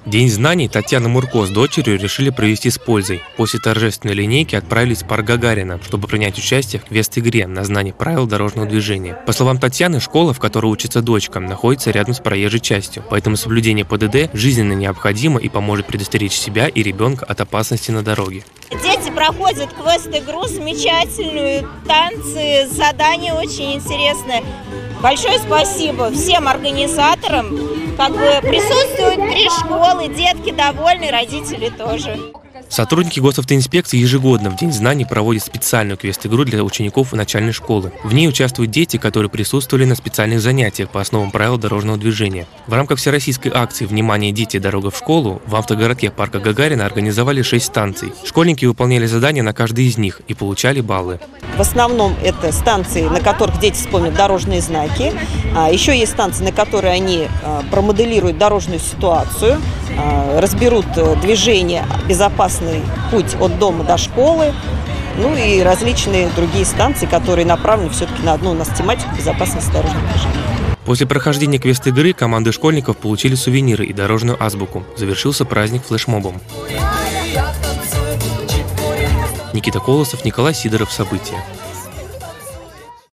День знаний Татьяна Мурко с дочерью решили провести с пользой. После торжественной линейки отправились в парк Гагарина, чтобы принять участие в квест-игре на знание правил дорожного движения. По словам Татьяны, школа, в которой учится дочка, находится рядом с проезжей частью, поэтому соблюдение ПДД жизненно необходимо и поможет предостеречь себя и ребенка от опасности на дороге. Дети проходят квест-игру замечательную, танцы, задания очень интересные. Большое спасибо всем организаторам. Присутствуют 3 школы, детки довольны, родители тоже. Сотрудники госавтоинспекции ежегодно в День знаний проводят специальную квест-игру для учеников начальной школы. В ней участвуют дети, которые присутствовали на специальных занятиях по основам правил дорожного движения. В рамках всероссийской акции «Внимание, дети! Дорога в школу» в автогородке парка Гагарина организовали 6 станций. Школьники выполняли задания на каждой из них и получали баллы. В основном это станции, на которых дети вспомнят дорожные знаки. Еще есть станции, на которые они промоделируют дорожную ситуацию, разберут движение, безопасный путь от дома до школы, ну и различные другие станции, которые направлены все-таки на одну у нас тематику безопасности дорожного движения. После прохождения квест-игры команды школьников получили сувениры и дорожную азбуку. Завершился праздник флешмобом. Никита Колосов, Николай Сидоров. События.